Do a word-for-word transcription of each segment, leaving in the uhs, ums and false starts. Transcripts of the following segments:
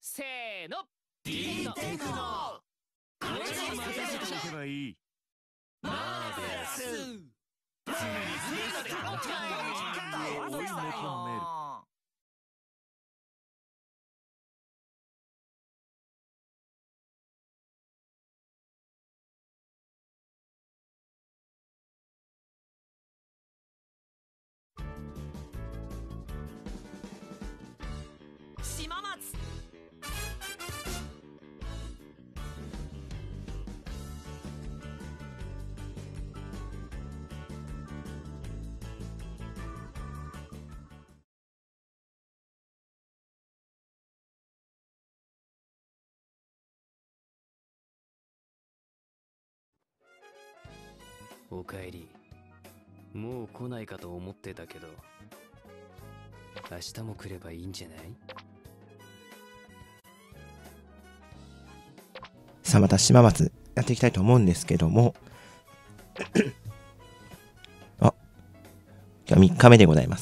せーの。 D テクノ。 これに任せておけばいい。 マーベラス。常に追い求める。 島松。 おかえり。もう来ないかと思ってたけど、明日も来ればいいんじゃない？ さあまた島松やっていきたいと思うんですけどもあ、今日みっかめでございます。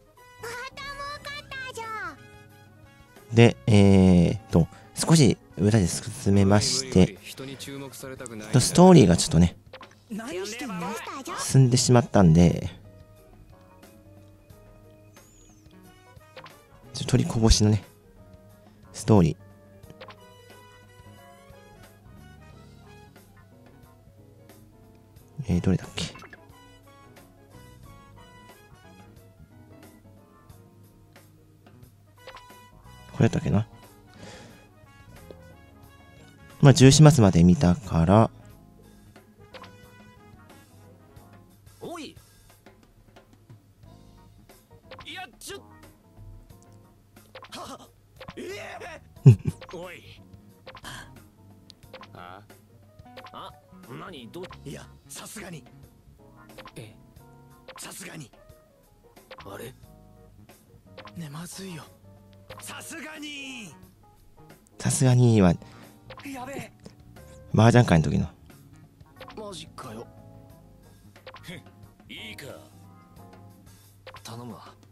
で、えーと少し裏で進めまして、ストーリーがちょっとね進んでしまったんで、ちょっと取りこぼしのねストーリー、えー、どれだっけ。これだったっけな。まあじゅうよん末まで見たから、 おい。いやちょっはええおい。ああ、何どう。 いや、さすがに。 え、 さすがに。 あれね、まずいよ。さすがに。 さすがにはやべえ。 麻雀会の時の。 マジかよ。 いいか。 頼むわ。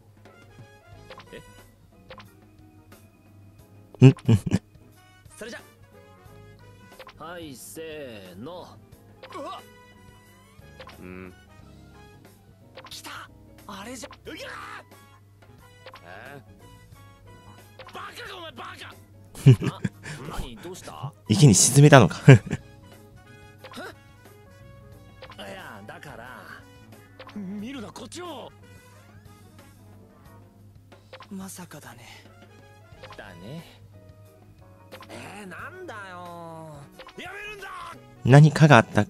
んそれじゃ。はいせーの。 うわ、 うん。 来た。あれじゃ。うぎゃえー。バカかお前バカ。 あ、何どうした？ 池に沈めたのかいや、だから見るなこっちを。まさかだね。 だね。 えー、なんだよ。やめるんだ。 何かがあった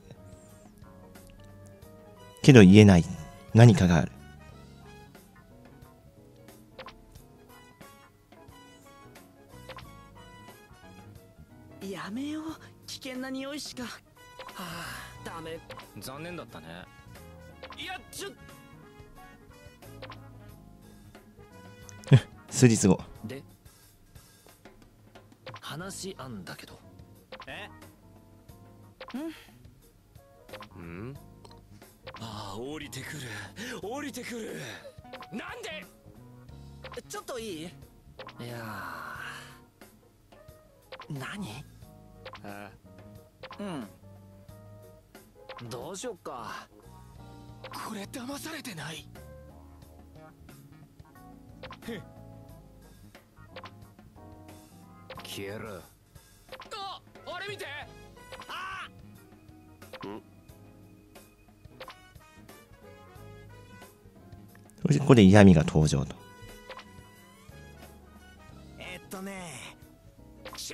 けど言えない何かがある。 やめよう。危険な匂いしか。はあ、ダメ。 残念だったね。いやちょっ数日後。 で話あんだけど。 え、 うん。 ああ、降りてくる降りてくる。なんで。ちょっといい。 いや何。 ー、 うん、 どうしよっか。 これ騙されてない。 消える。 あ、あれ見て。あそしてここで嫌味が登場と。 えっとね。シー。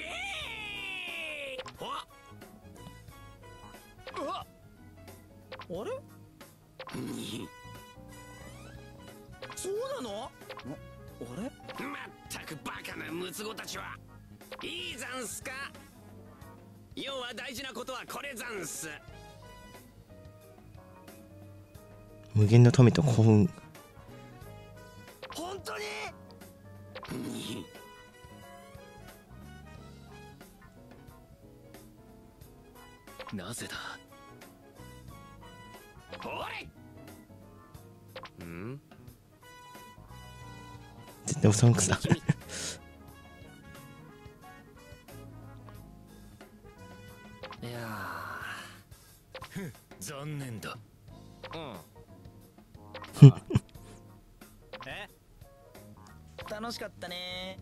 あ。うわ。あれ。そうなの。あれ。 まったくバカなムツゴたちは。いいざんすか。要は大事なことはこれざんす。 無限の富と幸運。 本当に。 なぜだ。 おい。 うん絶対おさんくさ。 楽しかったね。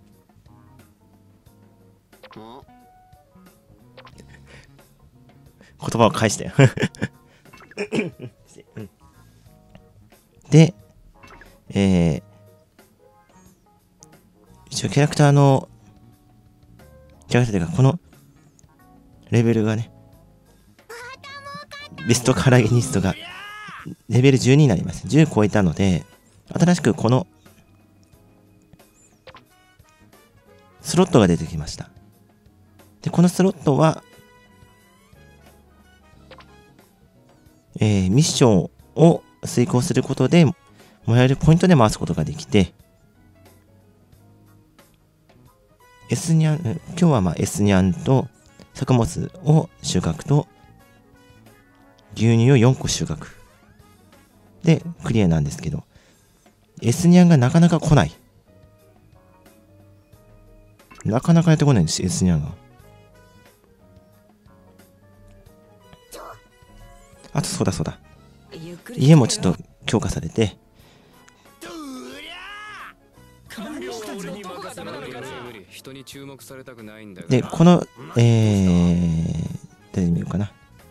言葉を返したよで、えー、一応キャラクターのキャラクターというかこのレベルがね、ベストカラゲニストがレベルじゅうにになります。じゅう超えたので、新しくこのスロットが出てきました。で、このスロットは、えー、ミッションを遂行することで、もらえるポイントで回すことができて、S ニャン、今日はまあ S ニャンと作物を収穫と、牛乳をよんこ収穫。で、クリアなんですけど、S ニャンがなかなか来ない。なかなかやってこないんですよ、S ニャンが。あと、そうだそうだ。家もちょっと強化されて、で、この、えー、誰で見ようかな。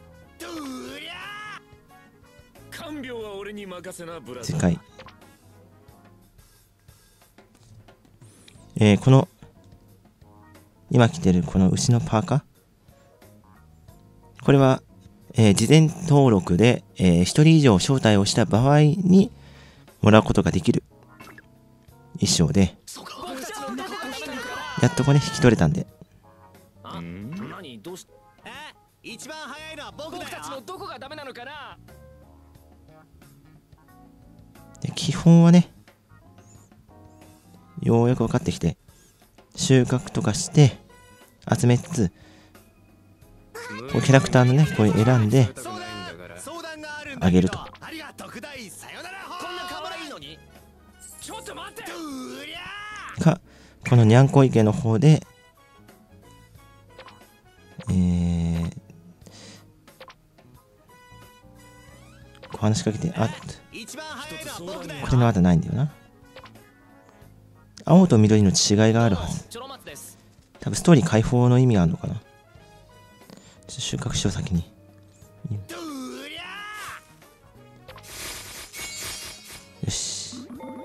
世界。えー、この、今着てるこの牛のパーカー。これは、えー、事前登録で、えー、ひとり以上招待をした場合にもらうことができる衣装で、やっとこれ、ね、引き取れたんで。 何どうしえ一番早いのは僕だよ。僕たちのどこがダメなのかな。 で基本はね、ようやく分かってきて、収穫とかして集めつつ、こうキャラクターのね、こう選んであげると。か、このにゃんこ池の方で、えー、こう話しかけて、あっ、これまだないんだよな。青と緑の違いがあるはず。多分ストーリー解放の意味があるのかな。ちょっと収穫しよう先に。よし。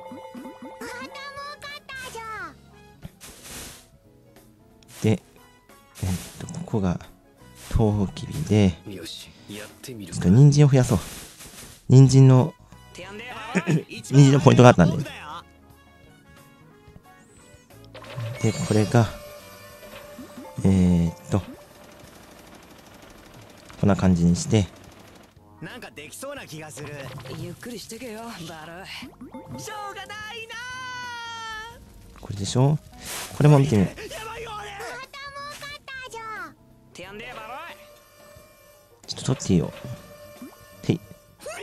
で、えっと、ここが豆腐きびで、ちょっと人参を増やそう。人参の、人参のポイントがあったんで。で、これが、えー、っと、こんな感じにして、 なんかできそうな気がする。ゆっくりしてけよ、バル。しょうがないな。 これでしょ。これも見てみよう。ちょっと取っていいよ。へい。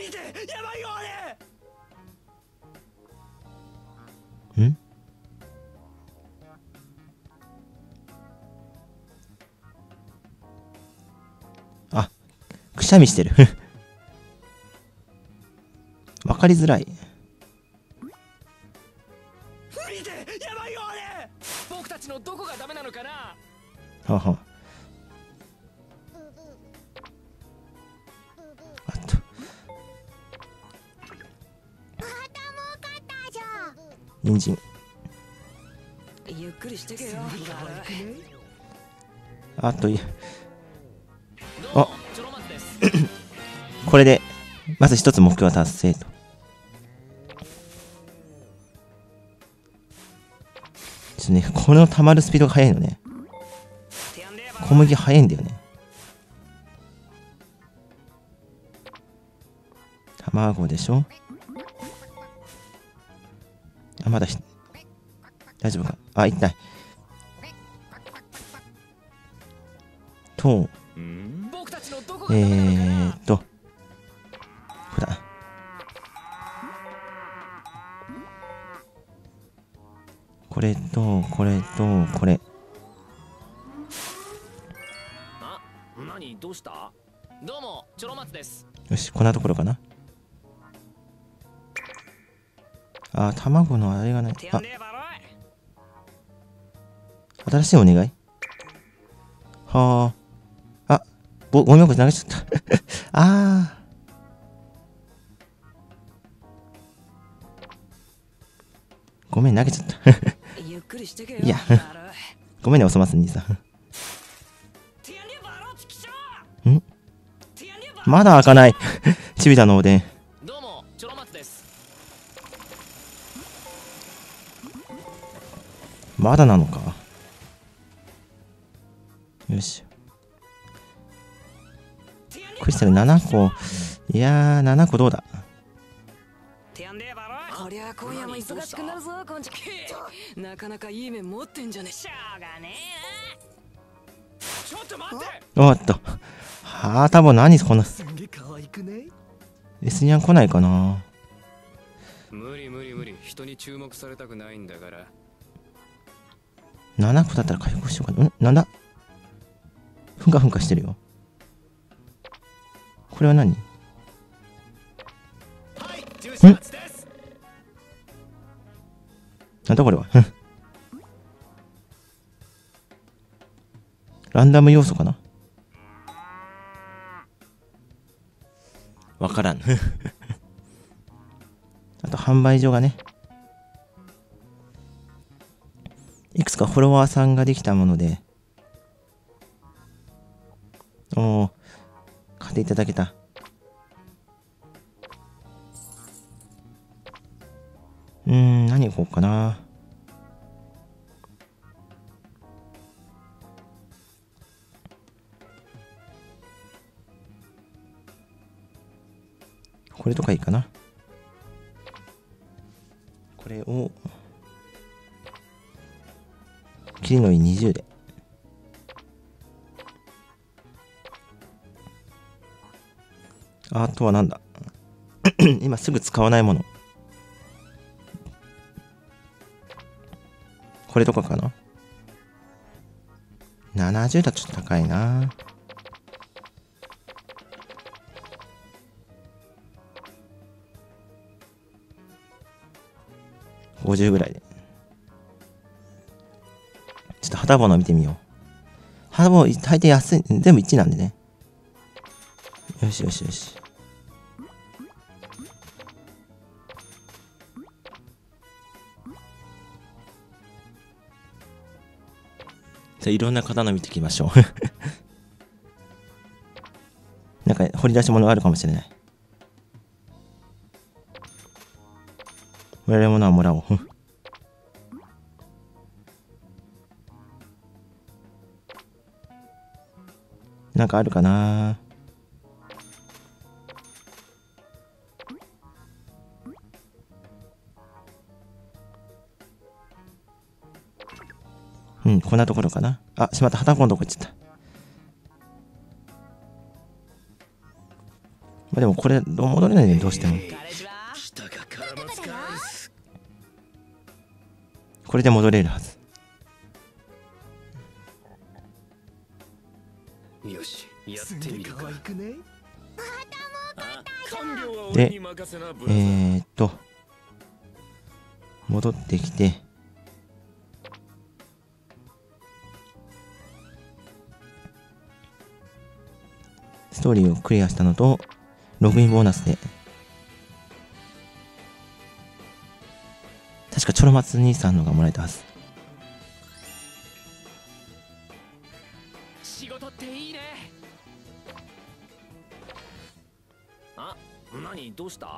ん？あ、くしゃみしてる。わかりづらい。 僕たちのどこがダメなのかな。 はは。あと。人参。 ゆっくりしてけよ。 あとい、あ、これでまず一つ目標は達成と。ちょっとね、この溜まるスピードが速いのね。小麦速いんだよね。卵でしょ。あ、まだひ大丈夫か。あ、痛い。と、えーっと、ほら。これと、これと、これ。 あ、何どうした？どうも、チョロマツです。 よし、こんなところかな。あ、卵のあれがない。あ、 新しいお願い。はあ。あ、ごゴミ箱投げちゃった。ああ。ごめん、投げちゃった。 ゆっくりしてけよ。 いや、ごめんね、おそ松兄さん。んまだ開かない。チビタのおでん。 どうもチョロマツです。 まだなのか。よし。クリスタルななこ。いやー、ななこどうだ。 こりゃ今夜も忙しくなるぞ、こんちき。なかなかいい面持ってんじゃね。しょうがねえ。ちょっと待って。 おっと。はあ、多分何こんな。エスニャン来ないかな。 無理無理無理。人に注目されたくないんだから。 ななこだったら回復しようかな。んなんだふんかふんかしてるよ。これは何？ はい、ジュースマツです。 なんだこれは。ランダム要素かな。わからん。あと販売所がね、いくつかフォロワーさんができたもので、おー、買っていただけた。うーん、何行こうかな。これとかいいかな。これを切りのいいにじゅうで。あとはなんだ。今すぐ使わないもの。これとかかな。ななじゅうだとちょっと高いな。ごじゅうぐらいで。ちょっと肌物見てみよう。肌物大抵安い、全部いちなんでね。よしよしよし。じゃあいろんな刀見ていきましょう。なんか掘り出し物があるかもしれない。もらえるものはもらおう。なんかあるかな。うん、こんなところかな。あ、しまった。旗本どこ行っちゃった。まあでもこれ戻れないね、どうしても。これで戻れるはず。 よし、やってみるか。 で、えー、っと戻ってきて、ストーリーをクリアしたのとログインボーナスで、確かチョロマツ兄さんのがもらえたはず。 仕事っていいね。あ、何どうした？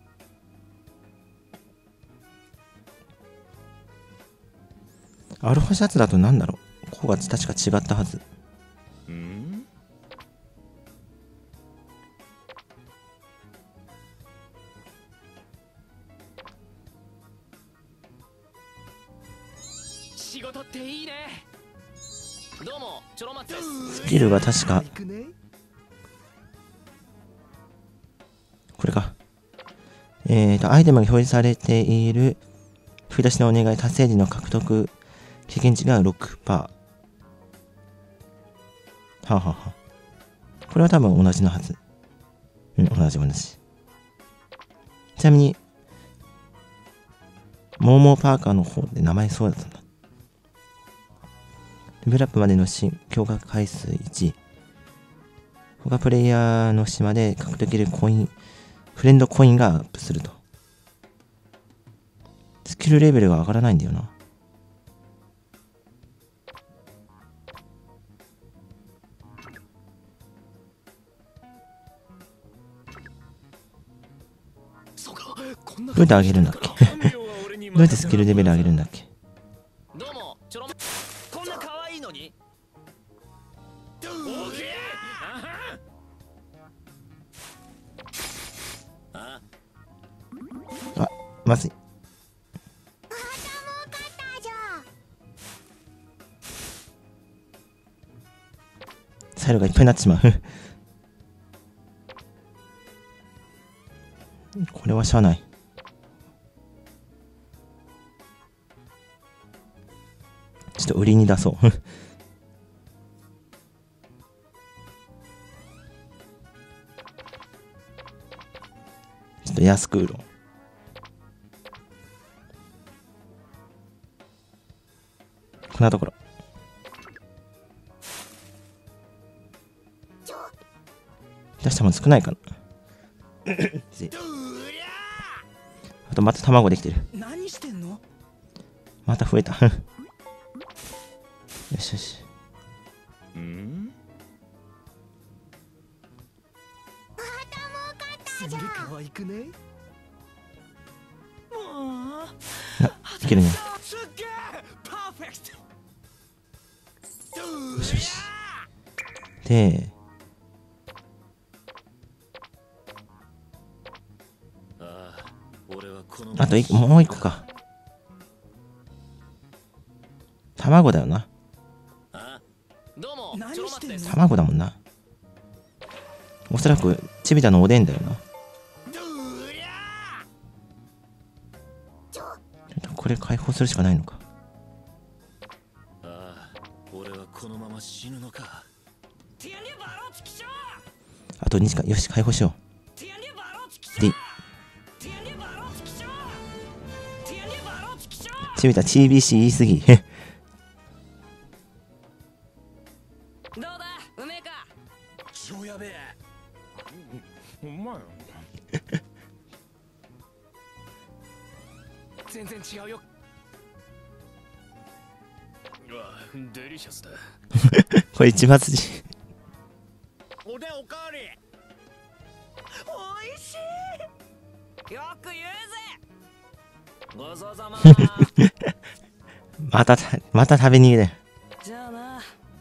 アルファシャツだとなんだろう。ここが確か違ったはず。 ん？仕事っていいね。どうもチョロマツです。 スキルが確かこれか。えーとアイテムが表示されている振り出しのお願い達成時の獲得経験値が ろくパーセント。はあ、はあはあ、これは多分同じのはず。うん、同じ同じ。ちなみにモーモーパーカーの方で名前そうだったんだ。 レベルアップまでの強化回数いち。他プレイヤーの島で獲得できるコイン、フレンドコインがアップすると。スキルレベルが上がらないんだよな。どうやって上げるんだっけどうやってスキルレベル上げるんだっけ。 どうもちょろこんな可愛いのにオーケーああ、まずい。サイロがいっぱいになってしまうこれはしゃあない。ちょっと売りに出そうちょっと安く売ろう。こんなところ出したもの少ないかなあとまた卵できてる。 何してんの？ また増えたよしよし。 うんすげえ可愛くね？もういけるね。 すっげえパーフェクト。 よしよし。でああ俺はこのあといもう一個か。卵だよな。 あどうも何ちょろまっです卵だもんな。おそらくチビタのおでんだよな。ちょっとこれ解放するしかないのか。 ああ俺はこのまま死ぬのか。 あとにじかん。よし解放しよう。でチビタ ティービーシー 言いすぎどうだうめえか。 超やべえうまい全然違うよ。 うわデリシャスだ。 これ一発じおでんおかわりおいしい。 よく言うぜ。ごちそうさままたまた食べ逃げだよ。 じゃあな。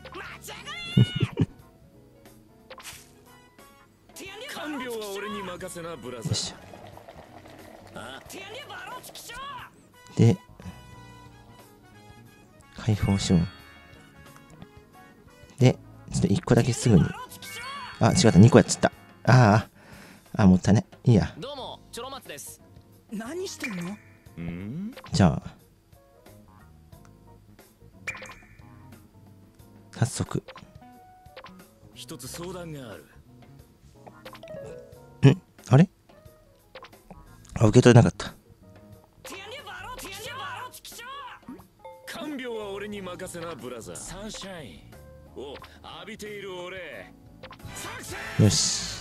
看病は俺に任せなブラザよし。 あで解放しよう。でちょっといっこだけすぐに。あ違ったにこやっちゃった。あああもったいない。いいや。 どうもちょろまつです。 何してんの？ うんじゃあ早速一つ相談がある。 んあれあ受け取れなかった。 看病は俺に任せなブラザー。サンシャインを浴びている俺。 よし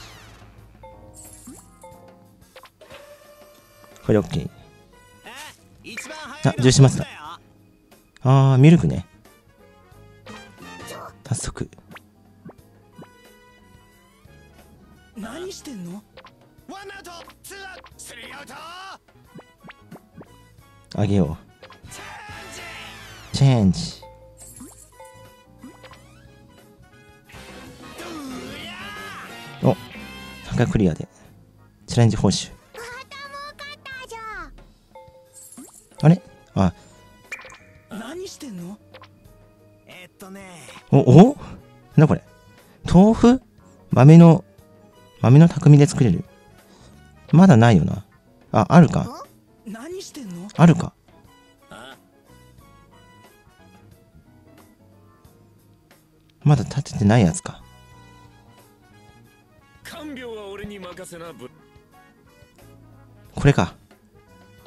これ OK。 一番あジューシマスだ。あーミルクね。早速何してんの？ ワンアウトツーアウトスリーアウトあげよう。チェンジ。おさんかいクリアでチャレンジ報酬。あれあ何してんの？えっとね。 おおなんだこれ。豆腐豆の豆の匠で作れる。まだないよな。ああるか。 何してんの？ あるか。まだ立ててないやつか。 看病は俺に任せなブ。 これか。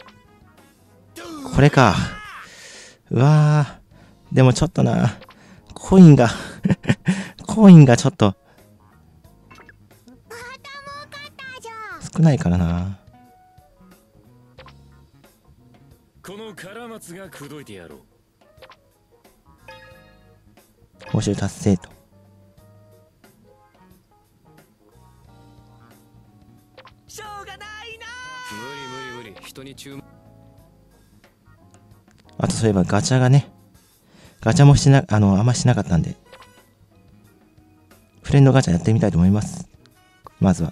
これか。うわーでもちょっとなコインがコインがちょっと少ないからな。 このカラマツが口説いてやろう。 報酬達成と。 しょうがないな。 無理無理無理、人に注文。 あとそういえばガチャがね、ガチャもしてな、あの、あんましなかったんで、フレンドガチャやってみたいと思います。まずは。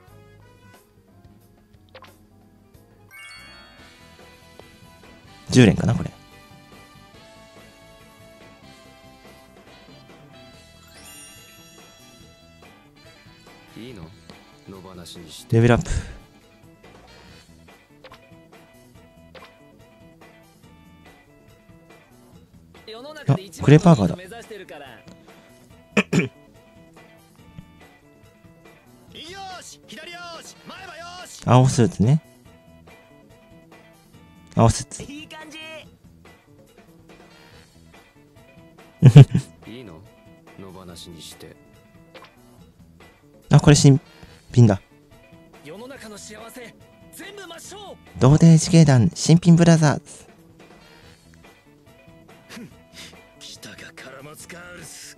じゅう連かな、これ。 いいの？野放しにして。 レベルアップ。あ、グレーパーカーだ。青スーツね。青スーツ。 いい感じ。 いいの？野放しにして。 あ、これ新品だ。 世の中の幸せ全部抹消。 童貞自警団新品ブラザーズ。 来たかカラマツカールス。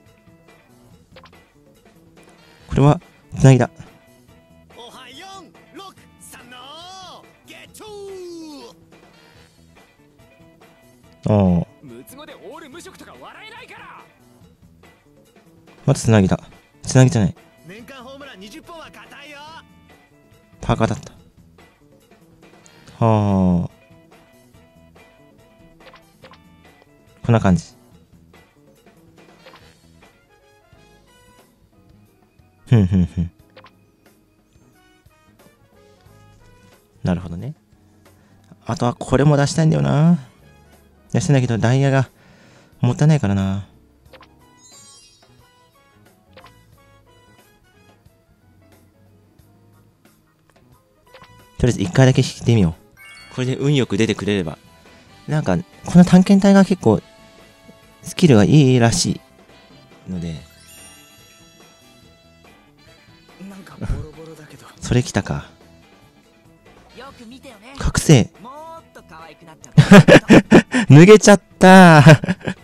これはつなぎだ。 おはようろくさんのゲットおお。 ムツゴでオール無職とか笑えないから。 またつなぎだ。つなぎじゃない。 年間ホームランにじゅっぽんは硬いよ。 パーカーだった。はあ。こんな感じ。ふんふんふん。なるほどね。あとはこれも出したいんだよな。出したいんだけどダイヤがもったいないからな。とりあえず一回だけ引いてみよう。これで運よく出てくれれば。なんか、この探検隊が結構、スキルがいいらしいので。 なんかボロボロだけど。 それ来たか。 よく見てよね。 覚醒。 もっと可愛くなっちゃった。 脱げちゃったー。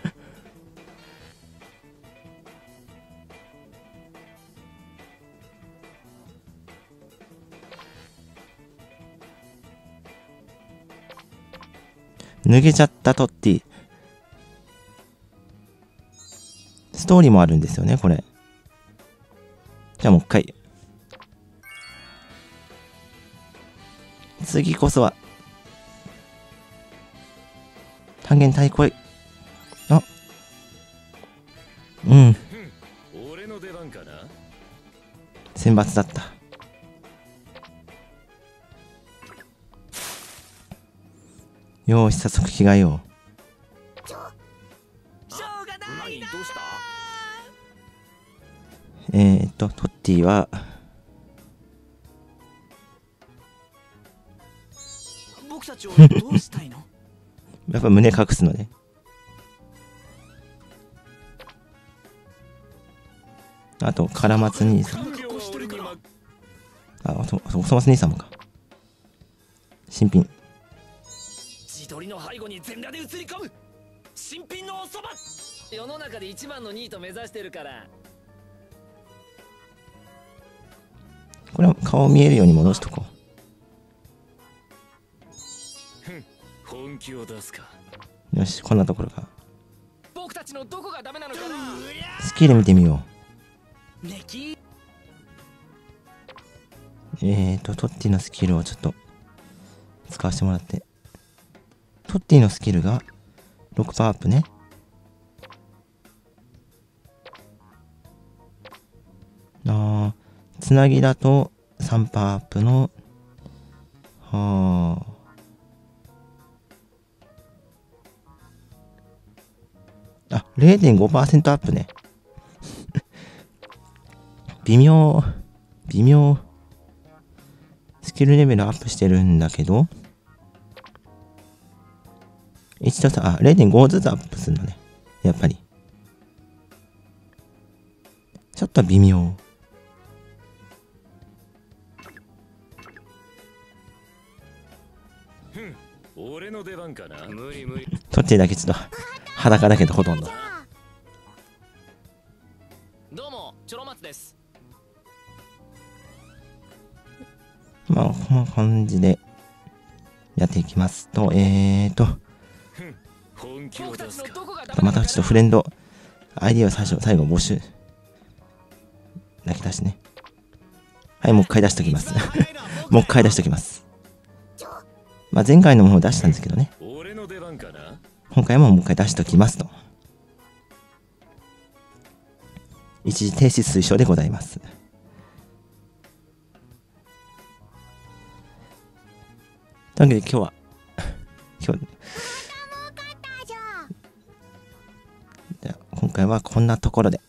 脱げちゃったトッティ。ストーリーもあるんですよね、これ。じゃあもう一回。次こそは。単元対抗。あ。うん。 俺の出番かな。 選抜だった。よーし、早速着替えよう。 しょうがないな。どうした？ えーっと、トッティは、 僕たちをどうしたいの？ やっぱ胸隠すのね。あと、カラマツ兄さん。あ、おそ、おそ松兄さんもか。新品。 自撮りの背後に全裸で映り込む新品のおそば。世の中で一番のニート目指してるから。 これは顔見えるように戻しとこう。本気を出すか。 よし、こんなところか。 僕たちのどこがダメなのかな。 スキル見てみよう。 ねき。 えーと、トッティのスキルをちょっと使わせてもらって。トッティのスキルがろくパーアップね。あー、つなぎだとさんパーアップの、はあ。あ、れいてんごパーセント アップね。微妙、微妙。スキルレベルアップしてるんだけど、一度さ、あ、れいてんご ずつアップするのね。やっぱり。 ちょっと微妙。 俺の出番かな。 無理無理。 トッチェだけちょっと裸だけどほとんど。 どうもチョロマツです。 まあこの感じでやっていきますと、えーと本気を出すか。 またちょっとフレンド アイディー を最初最後募集だけ出してね。はい、もう一回出しときますもう一回出しときます。まあ前回のものを出したんですけどね、 俺の出番かな。 今回ももう一回出しときますと。一時停止推奨でございます。というわけで今日は今日じゃあ今回はこんなところで。